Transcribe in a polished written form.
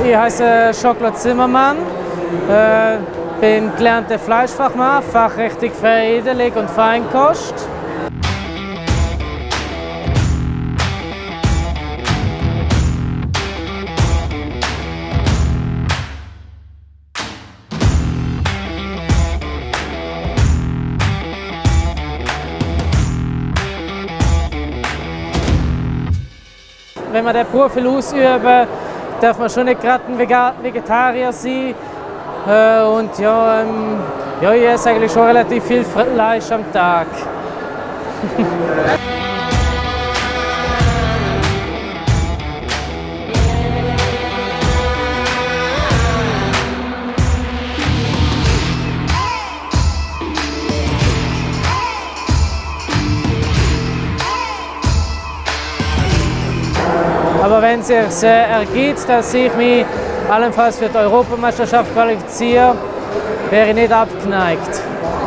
Ich heiße Schokolade Zimmermann, bin gelernter Fleischfachmann, Fachrichtung Veredelung und Feinkost. Wenn man den Beruf ausüben, darf man schon nicht gerade ein Vegetarier sein. Und ja, ich esse eigentlich schon relativ viel Fleisch am Tag. Aber wenn es sich ergibt, dass ich mich allenfalls für die Europameisterschaft qualifiziere, wäre ich nicht abgeneigt.